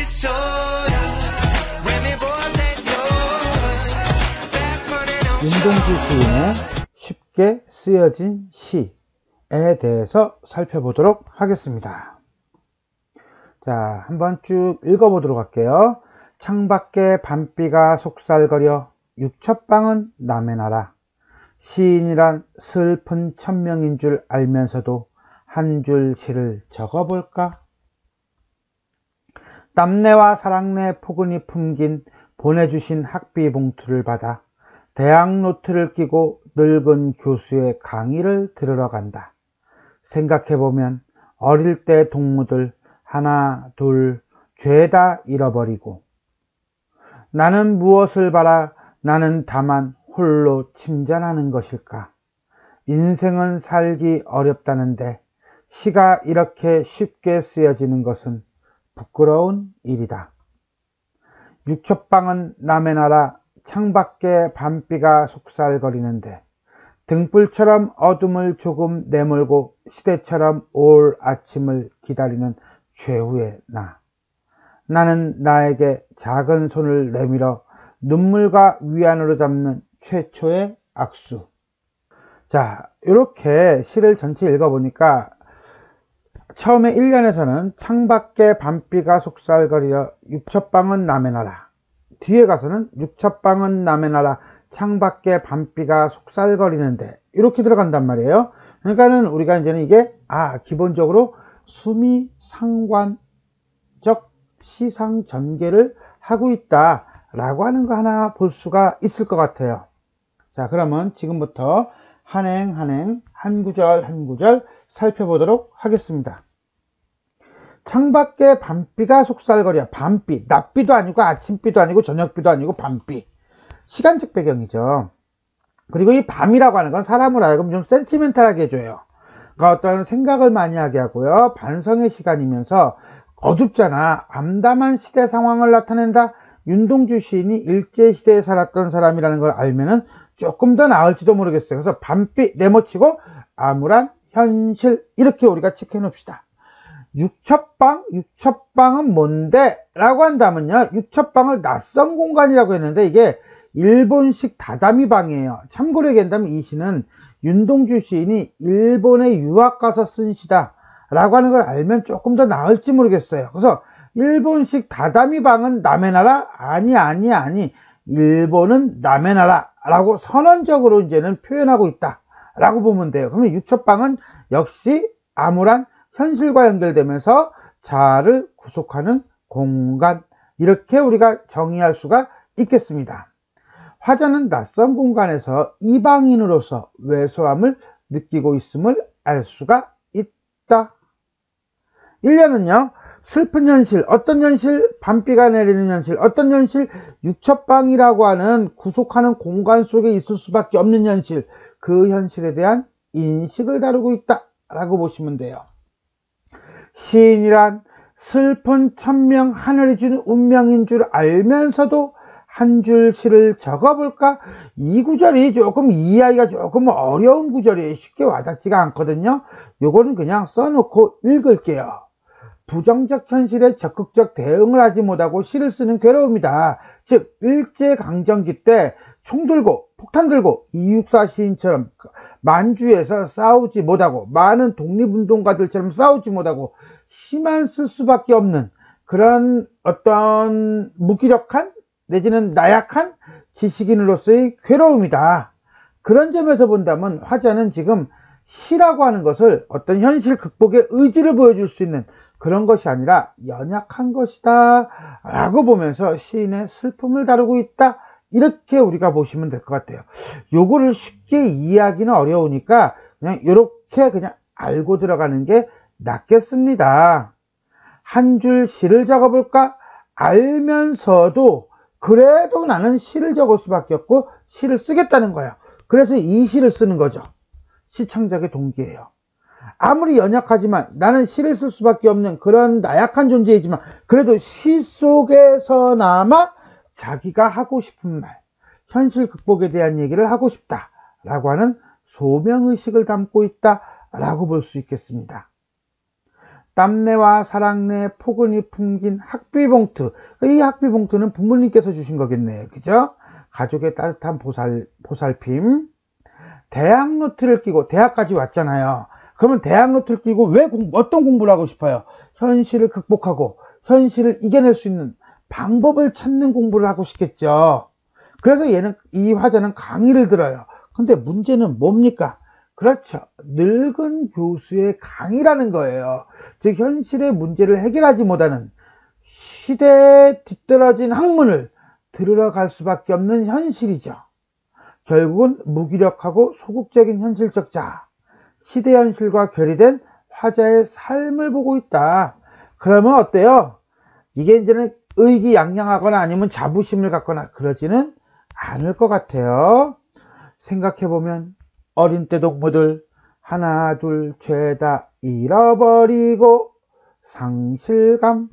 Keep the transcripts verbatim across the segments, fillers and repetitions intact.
윤동주 시인의 쉽게 쓰여진 시에 대해서 살펴보도록 하겠습니다. 자, 한번 쭉 읽어보도록 할게요. 창밖에 밤비가 속살거려 육첩방은 남의 나라. 시인이란 슬픈 천명인 줄 알면서도 한 줄 시를 적어볼까? 땀내와 사랑내 포근히 품긴 보내주신 학비 봉투를 받아 대학 노트를 끼고 늙은 교수의 강의를 들으러 간다. 생각해보면 어릴 때 동무들 하나 둘 죄다 잃어버리고 나는 무엇을 바라 나는 다만 홀로 침전하는 것일까? 인생은 살기 어렵다는데 시가 이렇게 쉽게 쓰여지는 것은 부끄러운 일이다. 육첩방은 남의 나라. 창밖에 밤비가 속살거리는데 등불처럼 어둠을 조금 내몰고 시대처럼 올 아침을 기다리는 최후의 나. 나는 나에게 작은 손을 내밀어 눈물과 위안으로 잡는 최초의 악수. 자, 이렇게 시를 전체 읽어보니까 처음에 일 년에서는 창밖에 밤비가 속살거리어 육첩방은 남의 나라. 뒤에 가서는 육첩방은 남의 나라. 창밖에 밤비가 속살거리는데 이렇게 들어간단 말이에요. 그러니까는 우리가 이제는 이게 아 기본적으로 수미 상관적 시상 전개를 하고 있다라고 하는 거 하나 볼 수가 있을 것 같아요. 자, 그러면 지금부터 한행 한행 한 구절 한 구절 살펴보도록 하겠습니다. 창밖에 밤비가 속살거려. 밤비, 낮비도 아니고 아침비도 아니고 저녁비도 아니고 밤비. 시간적 배경이죠. 그리고 이 밤이라고 하는 건 사람을 하여금 좀 센티멘탈하게 해줘요. 그러니까 어떤 생각을 많이 하게 하고요. 반성의 시간이면서 어둡잖아. 암담한 시대 상황을 나타낸다. 윤동주 시인이 일제시대에 살았던 사람이라는 걸 알면은 조금 더 나을지도 모르겠어요. 그래서 밤비 네모치고 암울한 현실 이렇게 우리가 체크해 놓읍시다. 육첩방, 육첩방은 뭔데? 라고 한다면요, 육첩방을 낯선 공간이라고 했는데 이게 일본식 다다미 방이에요. 참고로 얘기한다면 이 시는 윤동주 시인이 일본에 유학 가서 쓴 시다 라고 하는 걸 알면 조금 더 나을지 모르겠어요. 그래서 일본식 다다미 방은 남의 나라? 아니 아니 아니 일본은 남의 나라 라고 선언적으로 이제는 표현하고 있다 라고 보면 돼요. 그러면 육첩방은 역시 암울한 현실과 연결되면서 자아를 구속하는 공간, 이렇게 우리가 정의할 수가 있겠습니다. 화자는 낯선 공간에서 이방인으로서 왜소함을 느끼고 있음을 알 수가 있다. 일 년은요 슬픈 현실, 어떤 현실? 밤비가 내리는 현실, 어떤 현실? 육첩방이라고 하는 구속하는 공간 속에 있을 수밖에 없는 현실, 그 현실에 대한 인식을 다루고 있다 라고 보시면 돼요. 시인이란 슬픈 천명 하늘이 준 운명인 줄 알면서도 한 줄 시를 적어볼까? 이 구절이 조금 이해하기가 조금 어려운 구절이에요. 쉽게 와닿지가 않거든요. 요거는 그냥 써놓고 읽을게요. 부정적 현실에 적극적 대응을 하지 못하고 시를 쓰는 괴로움이다. 즉 일제강점기 때 총 들고 폭탄 들고 이육사 시인처럼 만주에서 싸우지 못하고 많은 독립운동가들처럼 싸우지 못하고 시만 쓸 수밖에 없는 그런 어떤 무기력한 내지는 나약한 지식인으로서의 괴로움이다. 그런 점에서 본다면 화자는 지금 시라고 하는 것을 어떤 현실 극복의 의지를 보여줄 수 있는 그런 것이 아니라 연약한 것이다 라고 보면서 시인의 슬픔을 다루고 있다, 이렇게 우리가 보시면 될 것 같아요. 요거를 쉽게 이해하기는 어려우니까 그냥 이렇게 그냥 알고 들어가는 게 낫겠습니다. 한 줄 시를 적어볼까? 알면서도 그래도 나는 시를 적을 수밖에 없고 시를 쓰겠다는 거예요. 그래서 이 시를 쓰는 거죠. 시창작의 동기예요. 아무리 연약하지만 나는 시를 쓸 수밖에 없는 그런 나약한 존재이지만 그래도 시 속에서나마 자기가 하고 싶은 말, 현실 극복에 대한 얘기를 하고 싶다 라고 하는 소명의식을 담고 있다 라고 볼 수 있겠습니다. 땀내와 사랑내 포근히 품긴 학비봉투. 이 학비봉투는 부모님께서 주신 거겠네요. 그죠? 가족의 따뜻한 보살, 보살핌. 대학노트를 끼고 대학까지 왔잖아요. 그러면 대학노트를 끼고 왜 공, 어떤 공부를 하고 싶어요? 현실을 극복하고 현실을 이겨낼 수 있는 방법을 찾는 공부를 하고 싶겠죠. 그래서 얘는, 이 화자는 강의를 들어요. 근데 문제는 뭡니까? 그렇죠. 늙은 교수의 강의라는 거예요. 즉 현실의 문제를 해결하지 못하는 시대에 뒤떨어진 학문을 들으러 갈 수밖에 없는 현실이죠. 결국은 무기력하고 소극적인 현실적 자, 시대 현실과 결의된 화자의 삶을 보고 있다. 그러면 어때요? 이게 이제는 의기양양하거나 아니면 자부심을 갖거나 그러지는 않을 것 같아요. 생각해보면 어린 때 동무들 하나 둘 죄다 잃어버리고 상실감.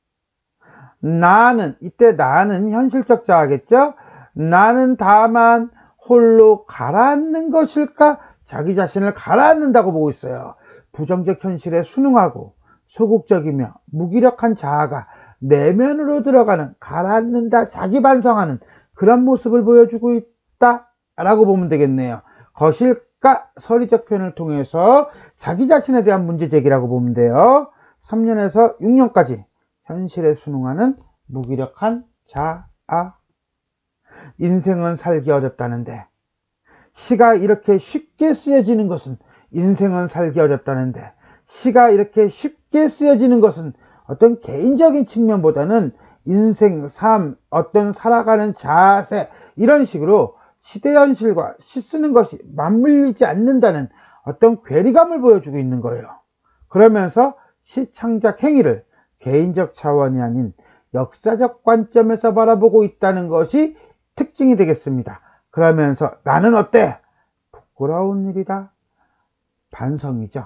나는, 이때 나는 현실적 자아겠죠? 나는 다만 홀로 가라앉는 것일까? 자기 자신을 가라앉는다고 보고 있어요. 부정적 현실에 순응하고 소극적이며 무기력한 자아가 내면으로 들어가는, 가라앉는다, 자기 반성하는 그런 모습을 보여주고 있다 라고 보면 되겠네요. 거실과 서리적 표현을 통해서 자기 자신에 대한 문제제기라고 보면 돼요. 삼 년에서 육 년까지 현실에 순응하는 무기력한 자아. 인생은 살기 어렵다는데, 시가 이렇게 쉽게 쓰여지는 것은, 인생은 살기 어렵다는데 시가 이렇게 쉽게 쓰여지는 것은 어떤 개인적인 측면보다는 인생, 삶, 어떤 살아가는 자세, 이런 식으로 시대 현실과 시 쓰는 것이 맞물리지 않는다는 어떤 괴리감을 보여주고 있는 거예요. 그러면서 시 창작 행위를 개인적 차원이 아닌 역사적 관점에서 바라보고 있다는 것이 특징이 되겠습니다. 그러면서 나는 어때? 부끄러운 일이다. 반성이죠.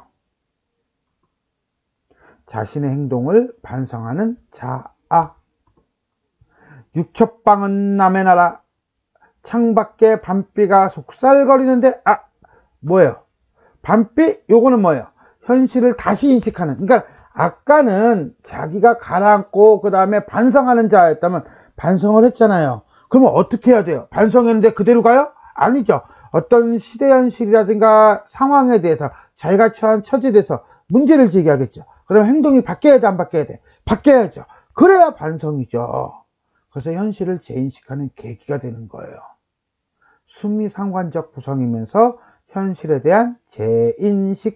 자신의 행동을 반성하는 자아. 육첩방은 남의 나라. 창밖에 밤비가 속살거리는데, 아, 뭐예요? 밤비? 요거는 뭐예요? 현실을 다시 인식하는. 그러니까 아까는 자기가 가라앉고 그 다음에 반성하는 자였다면 반성을 했잖아요. 그러면 어떻게 해야 돼요? 반성했는데 그대로 가요? 아니죠. 어떤 시대 현실이라든가 상황에 대해서 자기가 처한 처지에 대해서 문제를 제기하겠죠. 그럼 행동이 바뀌어야 돼, 안 바뀌어야 돼? 바뀌어야죠. 그래야 반성이죠. 그래서 현실을 재인식하는 계기가 되는 거예요. 수미상관적 구성이면서 현실에 대한 재인식.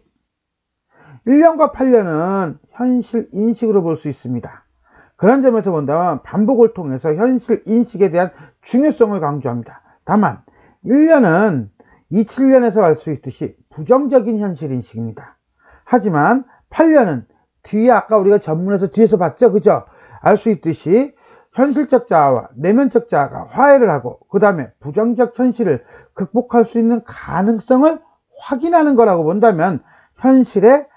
일 년과 팔 년은 현실 인식으로 볼 수 있습니다. 그런 점에서 본다면 반복을 통해서 현실 인식에 대한 중요성을 강조합니다. 다만 일 년은 이십칠 년에서 알 수 있듯이 부정적인 현실 인식입니다. 하지만 팔 년은 뒤에 아까 우리가 전문에서 뒤에서 봤죠, 그죠? 알 수 있듯이 현실적 자아와 내면적 자아가 화해를 하고 그 다음에 부정적 현실을 극복할 수 있는 가능성을 확인하는 거라고 본다면 현실의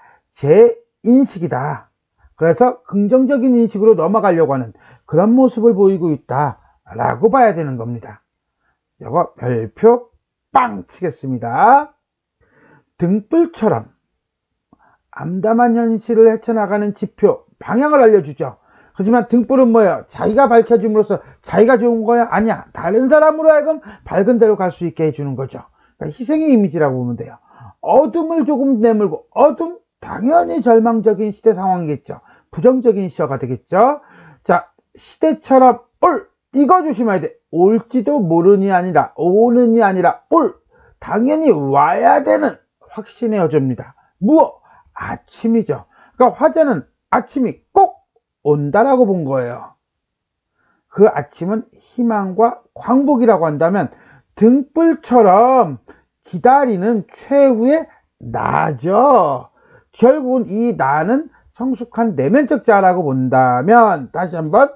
재인식이다. 그래서 긍정적인 인식으로 넘어가려고 하는 그런 모습을 보이고 있다라고 봐야 되는 겁니다. 이거 별표 빵 치겠습니다. 등불처럼 암담한 현실을 헤쳐나가는 지표, 방향을 알려주죠. 하지만 등불은 뭐예요? 자기가 밝혀줌으로써 자기가 좋은 거야? 아니야. 다른 사람으로 하여금 밝은 데로 갈 수 있게 해주는 거죠. 그러니까 희생의 이미지라고 보면 돼요. 어둠을 조금 내몰고, 어둠? 당연히 절망적인 시대 상황이겠죠. 부정적인 시어가 되겠죠. 자, 시대처럼 올! 이거 조심해야 돼. 올지도 모르니 아니라, 오는이 아니라 올! 당연히 와야 되는 확신의 여조입니다. 무엇? 아침이죠. 그러니까 화자는 아침이 꼭 온다라고 본 거예요. 그 아침은 희망과 광복이라고 한다면 등불처럼 기다리는 최후의 나죠. 결국은 이 나는 성숙한 내면적 자라고 본다면 다시 한번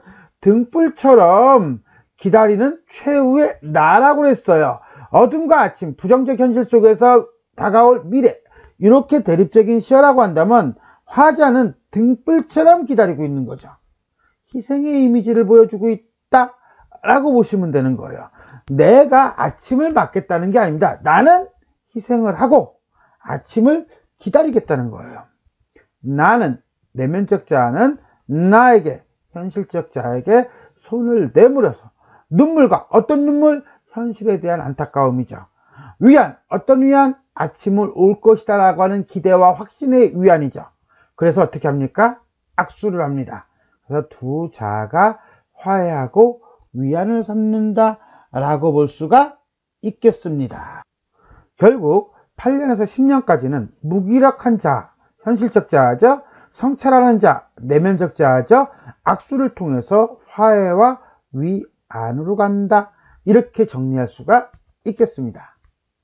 등불처럼 기다리는 최후의 나라고 했어요. 어둠과 아침, 부정적 현실 속에서 다가올 미래, 이렇게 대립적인 시어라고 한다면 화자는 등불처럼 기다리고 있는 거죠. 희생의 이미지를 보여주고 있다 라고 보시면 되는 거예요. 내가 아침을 맞겠다는 게 아닙니다. 나는 희생을 하고 아침을 기다리겠다는 거예요. 나는 내면적 자아는 나에게, 현실적 자에게 손을 내밀어서 눈물과 어떤 눈물? 현실에 대한 안타까움이죠. 위안, 어떤 위안? 아침을 올 것이다 라고 하는 기대와 확신의 위안이죠. 그래서 어떻게 합니까? 악수를 합니다. 그래서 두 자아가 화해하고 위안을 삼는다 라고 볼 수가 있겠습니다. 결국 팔 년에서 십 년까지는 무기력한 자아, 현실적 자아죠. 성찰하는 자, 내면적 자아죠. 악수를 통해서 화해와 위안으로 간다. 이렇게 정리할 수가 있겠습니다.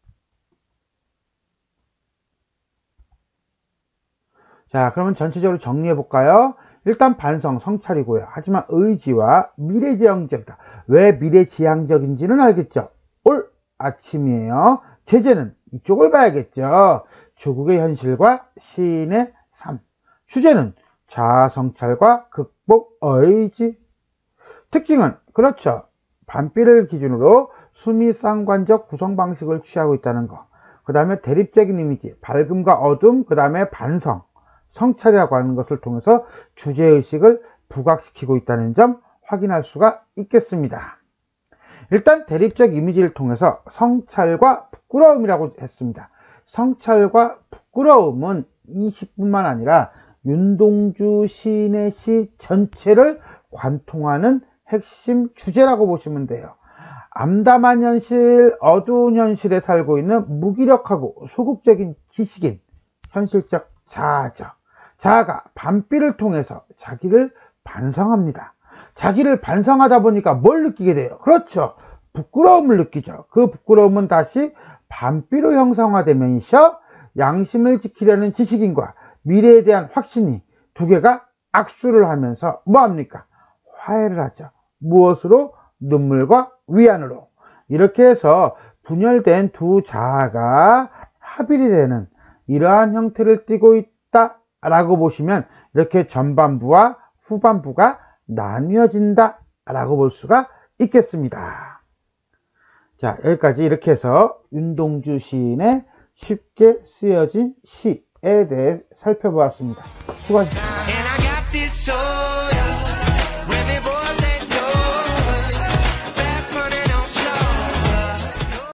자, 그러면 전체적으로 정리해 볼까요? 일단 반성, 성찰이고요. 하지만 의지와 미래지향적이다. 왜 미래지향적인지는 알겠죠? 올 아침이에요. 제재는 이쪽을 봐야겠죠. 조국의 현실과 시인의 삶. 주제는 자아성찰과 극복 의지. 특징은 그렇죠. 반비를 기준으로 수미상관적 구성 방식을 취하고 있다는 거. 그 다음에 대립적인 이미지, 밝음과 어둠, 그 다음에 반성, 성찰이라고 하는 것을 통해서 주제의식을 부각시키고 있다는 점 확인할 수가 있겠습니다. 일단 대립적 이미지를 통해서 성찰과 부끄러움이라고 했습니다. 성찰과 부끄러움은 이 시뿐만 아니라 윤동주 시인의 시 전체를 관통하는 핵심 주제라고 보시면 돼요. 암담한 현실, 어두운 현실에 살고 있는 무기력하고 소극적인 지식인, 현실적 자아죠. 자아가 반비를 통해서 자기를 반성합니다. 자기를 반성하다 보니까 뭘 느끼게 돼요? 그렇죠. 부끄러움을 느끼죠. 그 부끄러움은 다시 반비로 형성화되면서 양심을 지키려는 지식인과 미래에 대한 확신이 두 개가 악수를 하면서 뭐합니까? 화해를 하죠. 무엇으로? 눈물과 위안으로. 이렇게 해서 분열된 두 자아가 합일이 되는 이러한 형태를 띠고 있다라고 보시면 이렇게 전반부와 후반부가 나뉘어진다 라고 볼 수가 있겠습니다. 자, 여기까지 이렇게 해서 윤동주 시인의 쉽게 쓰여진 시에 대해 살펴보았습니다. 수고하셨습니다.